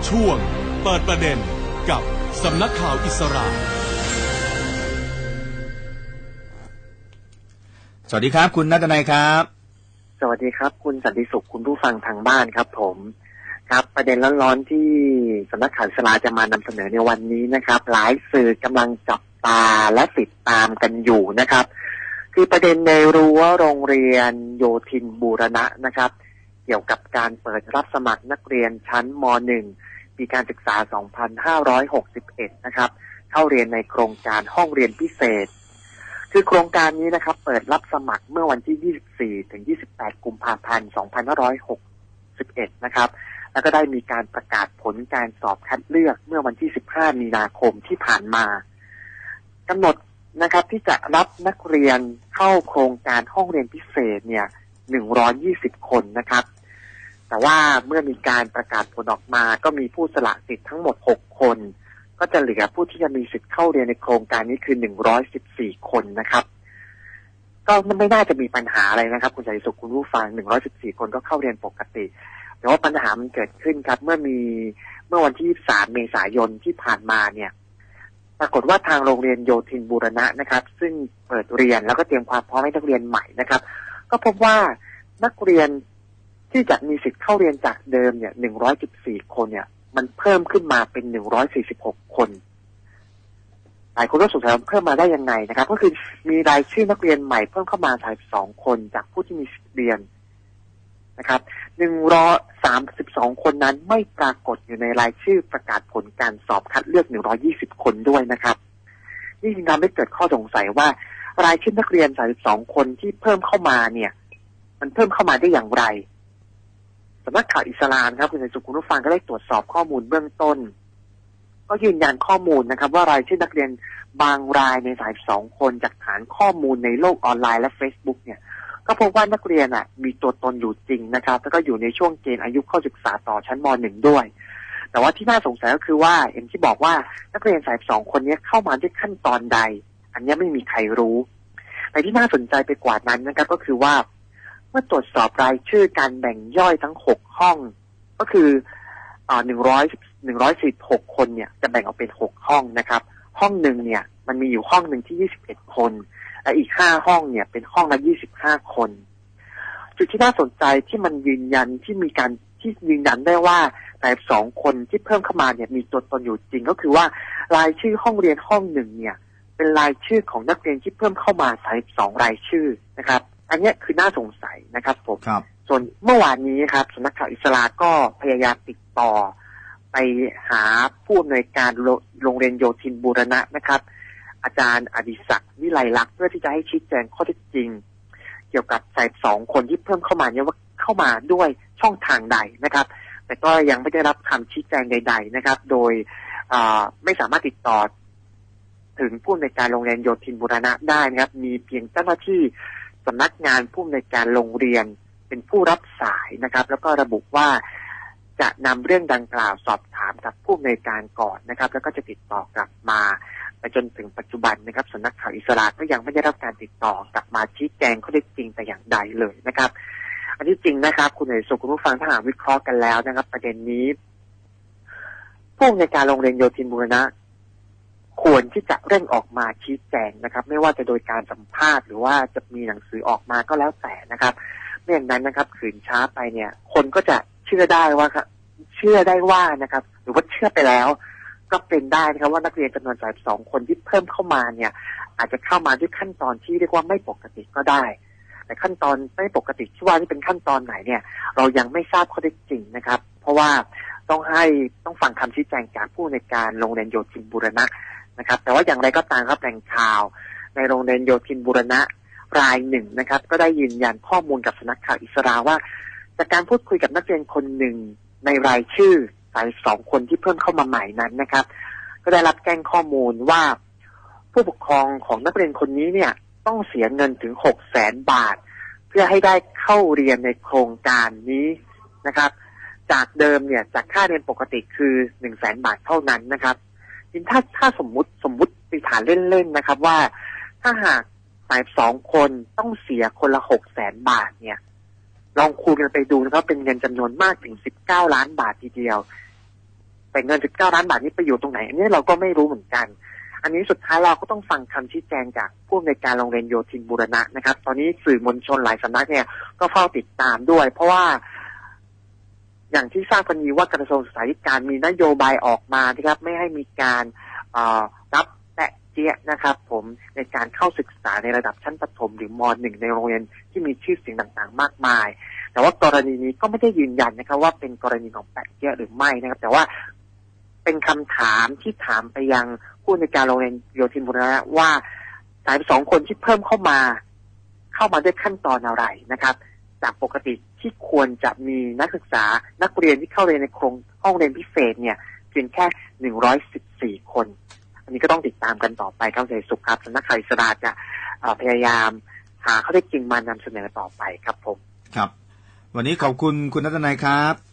ช่วงเปิดประเด็นกับสำนักข่าวอิสราสวัสดีครับคุณณัฐนัยครับสวัสดีครับคุณสันติสุขคุณผู้ฟังทางบ้านครับผมครับประเด็นร้อนๆที่สำนักข่าวอิสราจะมานำเสนอในวันนี้นะครับหลายสื่อกำลังจับตาและติดตามกันอยู่นะครับคือประเด็นในรั้วโรงเรียนโยธินบูรณะนะครับเกี่ยวกับการเปิดรับสมัครนักเรียนชั้นม.1 ปีการศึกษา 2561 นะครับเข้าเรียนในโครงการห้องเรียนพิเศษคือโครงการนี้นะครับเปิดรับสมัครเมื่อวันที่ 24 ถึง 28 กุมภาพันธ์ 2561 นะครับแล้วก็ได้มีการประกาศผลการสอบคัดเลือกเมื่อวันที่ 15 มีนาคมที่ผ่านมากำหนดนะครับที่จะรับนักเรียนเข้าโครงการห้องเรียนพิเศษเนี่ย 120 คนนะครับแต่ว่าเมื่อมีการประกาศผลออกมาก็มีผู้สละสิทธิ์ทั้งหมด 6 คนก็จะเหลือผู้ที่จะมีสิทธิ์เข้าเรียนในโครงการนี้คือ114 คนนะครับก็ไม่น่าจะมีปัญหาอะไรนะครับคุณชัยสุขคุณผู้ฟัง114 คนก็เข้าเรียนปกติแต่ว่าปัญหามันเกิดขึ้นครับเมื่อวันที่3 เมษายนที่ผ่านมาเนี่ยปรากฏว่าทางโรงเรียนโยธินบูรณะนะครับซึ่งเปิดเรียนแล้วก็เตรียมความพร้อมให้นักเรียนใหม่นะครับก็พบว่านักเรียนที่จะมีสิทธิ์เข้าเรียนจากเดิมเนี่ย114 คนเนี่ยมันเพิ่มขึ้นมาเป็น146 คนหลายคนก็สงสัยว่าเพิ่มมาได้ยังไงนะครับก็คือมีรายชื่อนักเรียนใหม่เพิ่มเข้ามา32 คนจากผู้ที่มีสิทธิ์เรียนนะครับ132 คนนั้นไม่ปรากฏอยู่ในรายชื่อประกาศผลการสอบคัดเลือก120 คนด้วยนะครับนี่จึงทำให้เกิดข้อสงสัยว่ารายชื่อนักเรียน32 คนที่เพิ่มเข้ามาเนี่ยมันเพิ่มเข้ามาได้อย่างไรสำนักข่าวอิสลามครับคุณชัยสุขคุณผู้ฟังก็ได้ตรวจสอบข้อมูลเบื้องต้นก็ยืนยันข้อมูลนะครับว่ารายชื่อนักเรียนบางรายใน32 คนจากฐานข้อมูลในโลกออนไลน์และ Facebook เนี่ยก็พบว่านักเรียนมีตัวตนอยู่จริงนะครับแล้วก็อยู่ในช่วงเกณฑ์อายุเข้าศึกษาต่อชั้นม.1 ด้วยแต่ว่าที่น่าสงสัยก็คือว่าเห็นที่บอกว่านักเรียน32 คนนี้เข้ามาด้วยขั้นตอนใดอันนี้ไม่มีใครรู้แต่ที่น่าสนใจไปกว่านั้นนะครับก็คือว่าเมื่อตรวจสอบรายชื่อการแบ่งย่อยทั้ง6ห้องก็คือ146 คนเนี่ยจะแบ่งออกเป็น6ห้องนะครับห้องหนึ่งเนี่ยมันมีอยู่ห้องหนึ่งที่21 คนและอีก5ห้องเนี่ยเป็นห้องละ25 คนจุดที่น่าสนใจที่มันยืนยันที่ยืนยันได้ว่าแต่2 คนที่เพิ่มเข้ามาเนี่ยมีตัวตนอยู่จริงก็คือว่ารายชื่อห้องเรียนห้องหนึ่งเนี่ยเป็นรายชื่อของนักเรียนที่เพิ่มเข้ามา32 รายชื่อนะครับอันนี้คือน่าสงสัยนะครับผมส่วนเมื่อวานนี้ครับสำนักข่าวอิสราก็พยายามติดต่อไปหาผู้อำนวยการโรงเรียนโยธินบูรณะนะครับอาจารย์อดิศักดิ์วิไลลักษณ์เพื่อที่จะให้ชี้แจงข้อเท็จจริงเกี่ยวกับ32 คนที่เพิ่มเข้ามาเนี่ยว่าเข้ามาด้วยช่องทางใดนะครับแต่ก็ยังไม่ได้รับคำชี้แจงใดๆนะครับโดยไม่สามารถติดต่อถึงผู้อำนวยการโรงเรียนโยธินบูรณะได้นะครับมีเพียงเจ้าหน้าที่สำนักงานผู้อำนวยการโรงเรียนเป็นผู้รับสายนะครับแล้วก็ระบุว่าจะนำเรื่องดังกล่าวสอบถามกับผู้อำนวยการก่อนนะครับแล้วก็จะติดต่อกลับมาไปจนถึงปัจจุบันนะครับสำนักข่าวอิสราก็ยังไม่ได้รับการติดต่อกลับมาชี้แจงข้อเท็จจริงแต่อย่างใดเลยนะครับอันที่จริงนะครับคุณชัยสุขคุณผู้ฟังถ้าหากวิเคราะห์กันแล้วนะครับประเด็นนี้ผู้อำนวยการโรงเรียนโยธินบูรณะควรที่จะเร่งออกมาชี้แจงนะครับไม่ว่าจะโดยการสัมภาษณ์หรือว่าจะมีหนังสือออกมาก็แล้วแต่นะครับไม่อย่างนั้นนะครับขืนช้าไปเนี่ยคนก็จะเชื่อได้ว่านะครับหรือว่าเชื่อไปแล้วก็เป็นได้นะครับว่านักเรียนจำนวน32 คนที่เพิ่มเข้ามาเนี่ยอาจจะเข้ามาด้วยขั้นตอนที่เรียกว่าไม่ปกติก็ได้แต่ขั้นตอนไม่ปกติที่ว่านี่เป็นขั้นตอนไหนเนี่ยเรายังไม่ทราบข้อเท็จจริงนะครับเพราะว่าต้องฟังคำชี้แจงจากผู้ในการโรงเรียนโยธินบูรณะนะครับแต่ว่าอย่างไรก็ตามครับแหล่งข่าวในโรงเรียนโยธินบูรณะรายหนึ่งนะครับก็ได้ยืนยันข้อมูลกับสำนักข่าวอิสราว่าจากการพูดคุยกับนักเรียนคนหนึ่งในรายชื่อ32 คนที่เพิ่มเข้ามาใหม่นั้นนะครับก็ได้รับแจ้งข้อมูลว่าผู้ปกครองของนักเรียนคนนี้เนี่ยต้องเสียเงินถึง 600,000 บาทเพื่อให้ได้เข้าเรียนในโครงการนี้นะครับจากเดิมเนี่ยจากค่าเรียนปกติคือ 100,000 บาทเท่านั้นนะครับถ้าสมมุติไปฐานเล่นๆนะครับว่าถ้าหาก32 คนต้องเสียคนละ 600,000 บาทเนี่ยลองคูณกันไปดูนะครับเป็นเงินจำนวนมากถึง19 ล้านบาททีเดียวแต่เงิน19ล้านบาทนี้ไปอยู่ตรงไหนอันนี้เราก็ไม่รู้เหมือนกันอันนี้สุดท้ายเราก็ต้องฟังคำชี้แจงจากผู้อำนวยการโรงเรียนโยธินบูรณะนะครับตอนนี้สื่อมวลชนหลายสำนักเนี่ยก็เฝ้าติดตามด้วยเพราะว่าอย่างที่ทราบกันดีว่ากระทรวงศึกษาธิการมีนโยบายออกมานะครับไม่ให้มีการรับแปะเจี๊ยะนะครับผมในการเข้าศึกษาในระดับชั้นประถมหรือม.1 ในโรงเรียนที่มีชื่อเสียงต่างๆมากมายแต่ว่ากรณีนี้ก็ไม่ได้ยืนยันนะครับว่าเป็นกรณีของแปะเจี๊ยะหรือไม่นะครับแต่ว่าเป็นคำถามที่ถามไปยังผู้อำนวยการโรงเรียนโยธินบูรณะว่า32คนที่เพิ่มเข้ามาด้วยขั้นตอนอะไรนะครับจากปกติที่ควรจะมีนักศึกษานักเรียนที่เข้าเรียนในโครงห้องเรียนพิเศษเนี่ยเพียงแค่114คนอันนี้ก็ต้องติดตามกันต่อไปครับเสรีสุขครับสำนักข่าวอิสราจะพยายามหาข้อเท็จจริงมานำเสนอต่อไปครับผมครับวันนี้ขอบคุณคุณณัฐนัยครับ